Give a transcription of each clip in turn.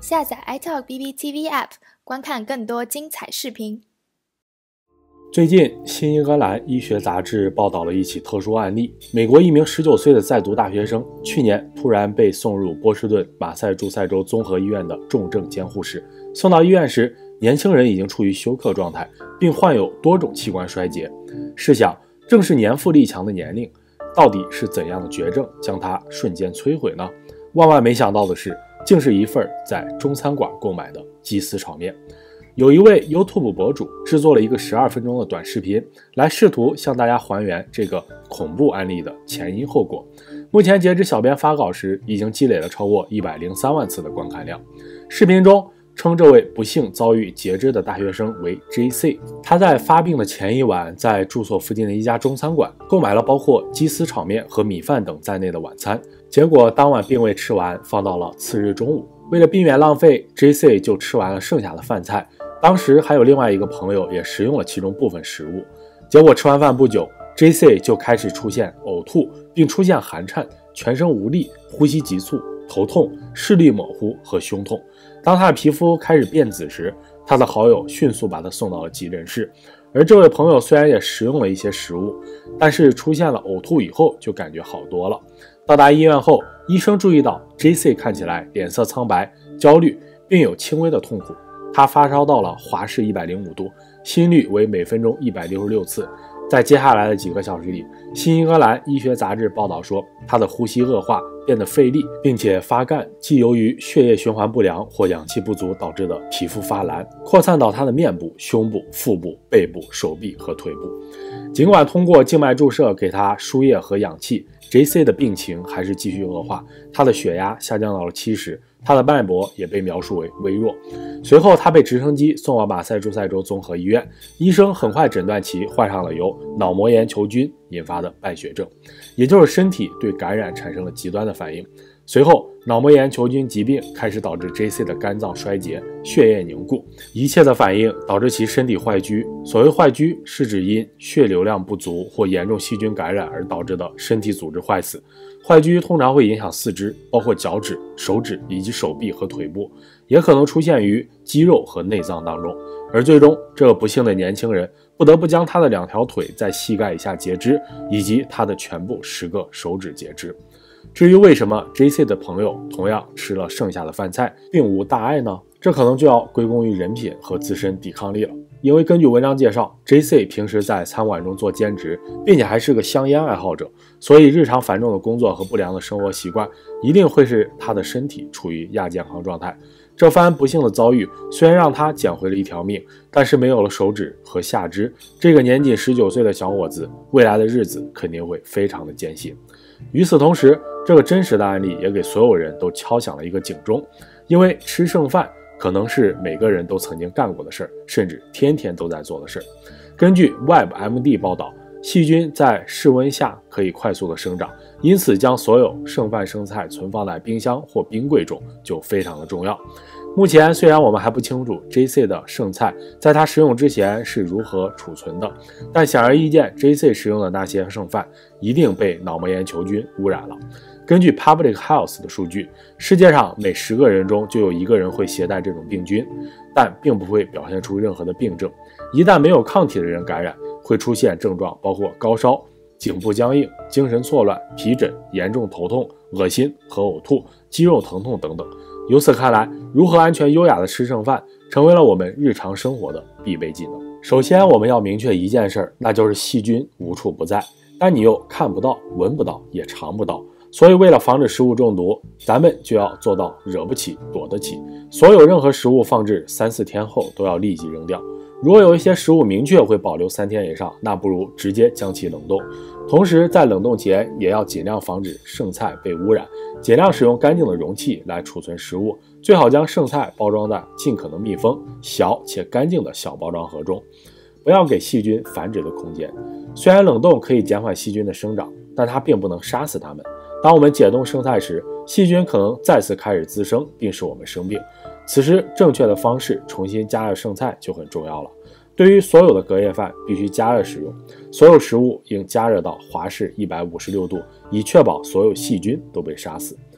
下载 iTalk BBTV App， 观看更多精彩视频。 最近，新英格兰医学杂志报道了一起特殊案例：美国一名19岁的在读大学生，去年突然被送入波士顿马赛诸塞州综合医院的重症监护室。送到医院时，年轻人已经处于休克状态，并患有多种器官衰竭。试想，正是年富力强的年龄，到底是怎样的绝症将他瞬间摧毁呢？万万没想到的是，竟是一份在中餐馆购买的鸡丝炒面。有一位 YouTube 博主制作了一个12分钟的短视频，来试图向大家还原这个恐怖案例的前因后果。目前截至小编发稿时，已经积累了超过103万次的观看量。视频中称这位不幸遭遇截肢的大学生为 JC， 他在发病的前一晚，在住所附近的一家中餐馆购买了包括鸡丝炒面和米饭等在内的晚餐，结果当晚并未吃完，放到了次日中午。为了避免浪费， JC 就吃完了剩下的饭菜。当时还有另外一个朋友也食用了其中部分食物，结果吃完饭不久， JC 就开始出现呕吐，并出现寒颤、全身无力、呼吸急促、头痛、视力模糊和胸痛。当他的皮肤开始变紫时，他的好友迅速把他送到了急诊室。而这位朋友虽然也食用了一些食物，但是出现了呕吐以后就感觉好多了。到达医院后，医生注意到 JC 看起来脸色苍白、焦虑，并有轻微的痛苦。他发烧到了华氏105度，心率为每分钟166次。在接下来的几个小时里，新英格兰医学杂志报道说，他的呼吸恶化，变得费力，并且发干，既由于血液循环不良或氧气不足导致的皮肤发蓝，扩散到他的面部、胸部、腹部、背部、手臂和腿部。尽管通过静脉注射给他输液和氧气， JC 的病情还是继续恶化，他的血压下降到了70，他的脉搏也被描述为微弱。随后他被直升机送往马赛诸塞州综合医院，医生很快诊断其患上了由脑膜炎球菌引发的败血症，也就是身体对感染产生了极端的反应。随后脑膜炎球菌疾病开始导致 JC 的肝脏衰竭、血液凝固，一切的反应导致其身体坏疽。所谓坏疽，是指因血流量不足或严重细菌感染而导致的身体组织坏死。坏疽通常会影响四肢，包括脚趾、手指以及手臂和腿部，也可能出现于肌肉和内脏当中。而最终，这个不幸的年轻人不得不将他的2条腿在膝盖以下截肢，以及他的全部10个手指截肢。至于为什么 JC 的朋友同样吃了剩下的饭菜，并无大碍呢？这可能就要归功于人品和自身抵抗力了。因为根据文章介绍， JC 平时在餐馆中做兼职，并且还是个香烟爱好者，所以日常繁重的工作和不良的生活习惯一定会使他的身体处于亚健康状态。这番不幸的遭遇虽然让他捡回了1条命，但是没有了手指和下肢，这个年仅19岁的小伙子未来的日子肯定会非常的艰辛。与此同时，这个真实的案例也给所有人都敲响了一个警钟，因为吃剩饭可能是每个人都曾经干过的事儿，甚至天天都在做的事儿。根据 WebMD 报道，细菌在室温下可以快速的生长，因此将所有剩饭剩菜存放在冰箱或冰柜中就非常的重要。目前虽然我们还不清楚 JC 的剩菜在他食用之前是如何储存的，但显而易见 JC 食用的那些剩饭一定被脑膜炎球菌污染了。根据 Public Health 的数据，世界上每10个人中就有1个人会携带这种病菌，但并不会表现出任何的病症。一旦没有抗体的人感染，会出现症状包括高烧、颈部僵硬、精神错乱、皮疹、严重头痛、恶心和呕吐、肌肉疼痛等等。由此看来，如何安全优雅的吃剩饭成为了我们日常生活的必备技能。首先我们要明确一件事，那就是细菌无处不在，但你又看不到、闻不到也尝不到。所以为了防止食物中毒，咱们就要做到惹不起躲得起。所有任何食物放置3-4天后都要立即扔掉。如果有一些食物明确会保留3天以上，那不如直接将其冷冻。同时在冷冻前也要尽量防止剩菜被污染，尽量使用干净的容器来储存食物，最好将剩菜包装在尽可能密封、小且干净的小包装盒中，不要给细菌繁殖的空间。虽然冷冻可以减缓细菌的生长，但它并不能杀死它们。当我们解冻剩菜时，细菌可能再次开始滋生，并使我们生病。此时正确的方式重新加热剩菜就很重要了。对于所有的隔夜饭必须加热食用，所有食物应加热到华氏156度，以确保所有细菌都被杀死。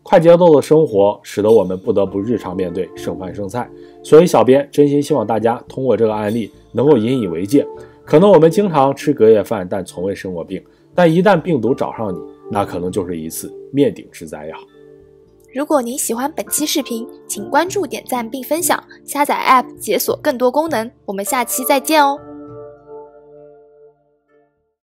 快节奏的生活使得我们不得不日常面对剩饭剩菜，所以小编真心希望大家通过这个案例能够引以为戒。可能我们经常吃隔夜饭，但从未生过病，但一旦病毒找上你，那可能就是一次灭顶之灾呀。 如果您喜欢本期视频，请关注、点赞并分享，下载 App 解锁更多功能。我们下期再见哦。